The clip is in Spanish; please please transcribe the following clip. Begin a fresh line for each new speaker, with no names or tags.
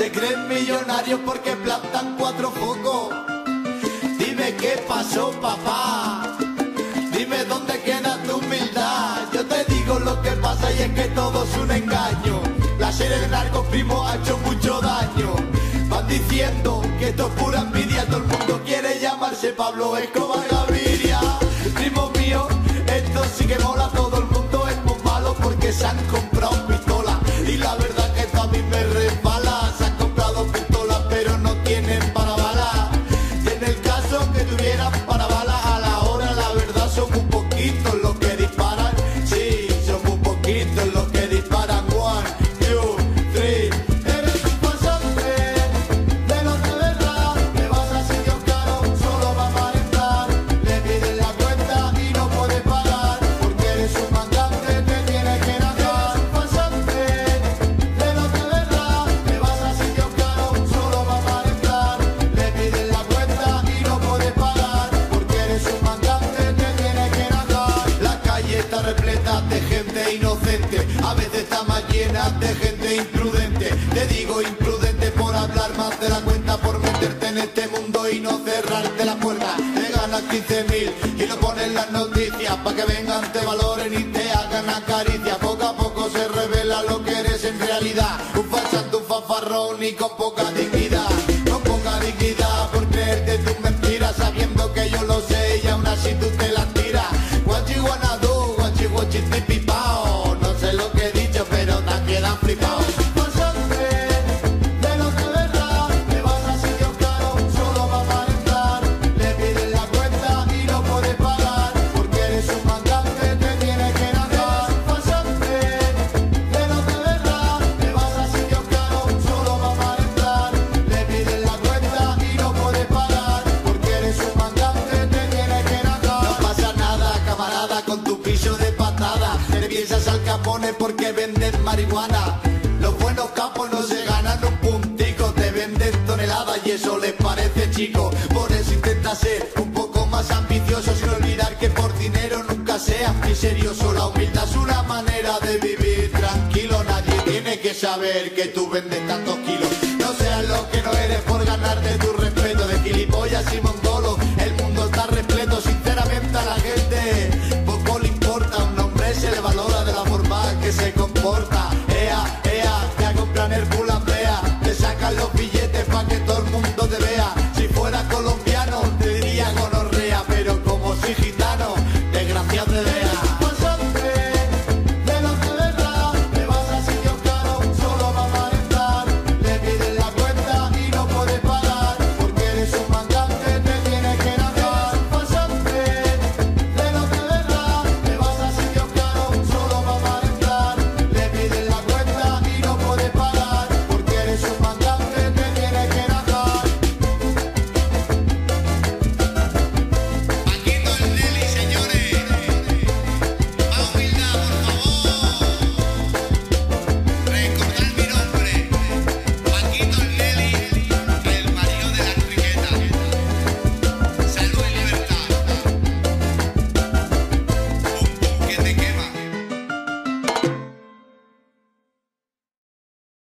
Se creen millonarios porque plantan 4 focos. Dime qué pasó, papá. Dime dónde queda tu humildad. Yo te digo lo que pasa y es que todo es un engaño. La serie de Narcos, primo, ha hecho mucho daño. Van diciendo que esto es pura envidia. Todo el mundo quiere llamarse Pablo Escobar Gaviria. Primo mío, esto sí que mola. Todo el mundo es muy malo porque se han comprado pistolas. Y la verdad que esto a mí me resbala. Se han comprado pistolas pero no tienen para balas. Y en el caso que tuvieran para balas, a la hora la verdad son muy poquitos los que disparan. Sí, son muy poquitos los que disparan. 1, 2, 3. Eres un pasante de los de verdad. Te vas a sitios caros solo va a aparentar. Le pides la cuenta y no puedes pagar porque eres un mandante, te tienes que nacer. Eres un pasante de los de verdad. Te vas a sitios caros solo va a aparentar. Le pides la cuenta y no puedes pagar porque eres un mandante, te tienes que nacer. La calle está repleta de gente inocente, a veces está más llena de gente imprudente. Te digo imprudente por hablar más de la cuenta, por meterte en este mundo y no cerrarte la puerta. Te ganas 15.000 y lo ponen en las noticias pa' que vengan, te valoren y te hagan acaricia. Poco a poco se revela lo que eres en realidad. Un farsante, un fanfarrón y con poca dignidad. Con poca dignidad por creerte tus mentiras, sabiendo que yo lo sé y aún así tú te las tiras. What you wanna do, what you pipao. No sé lo que he dicho pero te quedan flipados. Pasante de los de verdad. Te vas a sitios caros solo va a aparentar. Le pides la cuenta y no puedes pagar porque eres un mandante, te tienes que nacer. Pasante de los de verdad. Te vas a sitios caros solo va a aparentar. Le pides la cuenta y no puedes pagar porque eres un mandante, te tienes que nacer. No pasa nada, camarada, con tu piso de patada. Te piensas al Capone porque venden marihuana. Los buenos capos no se ganan un puntico, te venden toneladas y eso les parece chico. Por eso intenta ser un poco más ambicioso, sin olvidar que por dinero nunca seas miserioso. La humildad es una manera de vivir tranquilo. Nadie tiene que saber que tú vendes tantos kilos.